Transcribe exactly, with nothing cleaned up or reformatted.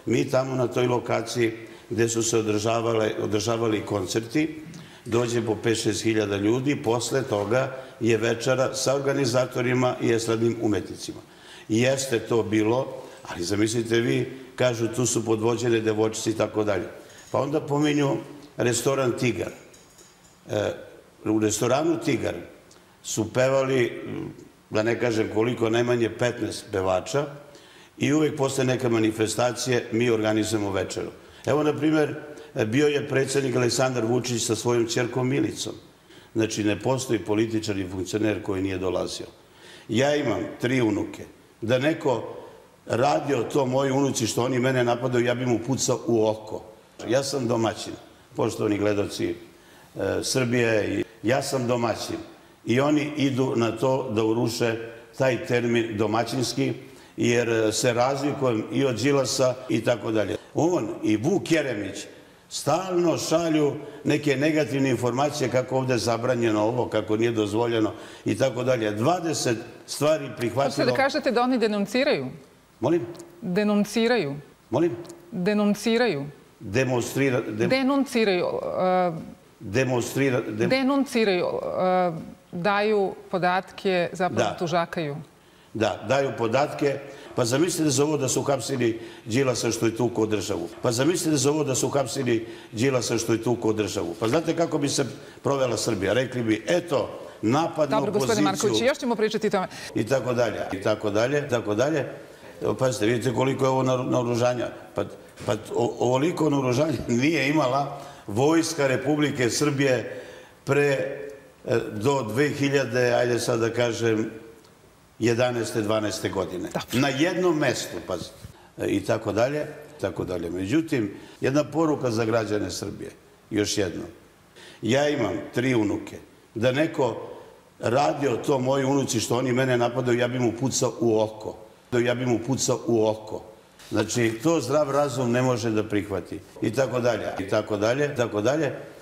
mi tamo na toj lokaciji gde su se održavali koncerti, dođe po pet šest hiljada ljudi, posle toga je večera sa organizatorima i estradnim umetnicima. Jeste to bilo, ali zamislite vi, kažu tu su podvođene devojčice i tako dalje. Pa onda pominju restoran Tigar. U restoranu Tigar su pevali, da ne kažem koliko, najmanje petnaest pevača i uvek posle neke manifestacije mi organizujemo večeru. Evo, na primer, bio je predsjednik Aleksandar Vučić sa svojom ćerkom Milicom. Znači, ne postoji političar i funkcioner koji nije dolazio. Ja imam tri unuke. Da neko radio to moji unuci što oni mene napadaju, ja bi mu pucao u oko. Ja sam domaćin, poštovani gledaoci Srbije, ja sam domaćin. I oni idu na to da uruše taj termin domaćinski, jer se razlikujem i od Đilasa i tako dalje. On i Vuk Jeremić stalno šalju neke negativne informacije kako ovde je zabranjeno ovo, kako nije dozvoljeno i tako dalje. dvadeset stvari prihvatilo... Hoćete da kažete da oni denunciraju? Molim? Denunciraju. Molim? Denunciraju. Demonstrira... Denunciraju. Demonstrira... Denunciraju. Daju podatke, zapravo tužakaju. Da, daju podatke. Pa zamislite za ovo da su uhapsili Đilasa što je tukao državu. Pa zamislite za ovo da su uhapsili Đilasa što je tukao državu. Pa znate kako bi se provela Srbija? Rekli bi, eto, napad na opoziciju. Dobro, gospodine Marković, još ćemo pričati o tome. I tako dalje, i tako dalje, i tako dalje. Pazite, vidite koliko je ovo naoružanja. Pa ovoliko naoružanja nije imala Vojska Republike Srbije pre do dve hiljade, ajde sad da kažem, jedanaeste dvanaeste godine. Na jednom mestu, pazite. I tako dalje, tako dalje. Međutim, jedna poruka za građane Srbije. Još jedno. Ja imam tri unuke. Da neko radio to moji unuci što oni mene napadaju, ja bi mu pucao u oko. Ja bi mu pucao u oko. Znači, to zdrav razum ne može da prihvati. I tako dalje, i tako dalje, i tako dalje.